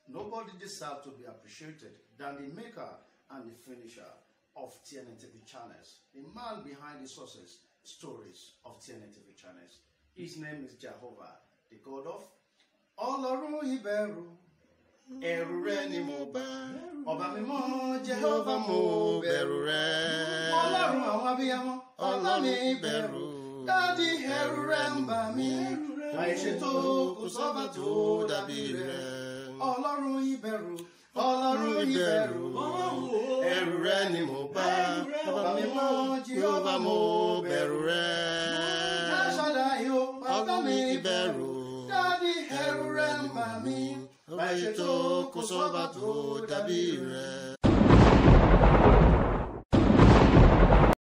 Nobody deserves to be appreciated than the maker and the finisher of Tnntv Channels, the man behind the sources, stories of Tnntv Channels. His name is Jehovah, the God of Ọlọ́run ìbẹ̀rù, ẹ̀rù rẹ̀ ni mo bá. Ọba mímọ́ Jehovah mo bẹ̀rù rẹ̀. Ọlọ́run àwọn abiyamọ, Ọlọ́run ìbẹ̀rù. Dádì ẹ̀rù rẹ̀ ń bà mí. Àìṣètò kò sọ́ba tó dàbí rẹ̀. Ọlọ́run ìbẹ̀rù, Ọlọ́run ìbẹ̀rù. Ẹ̀rù rẹ̀ ni mo bá. Ọba mímọ́ Jehovah mo bẹ̀rù rẹ̀. Ṣáṣádáyé o, bàbá mi ìbẹ̀rù. Dádì ẹ̀rù rẹ̀ ń bà mí. Àìṣètò kò sọ́ba tó dàbí rẹ̀.